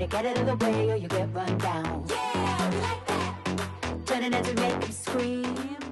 to get out of the way or you get run down. Yeah, we like that. Turning heads and make them scream.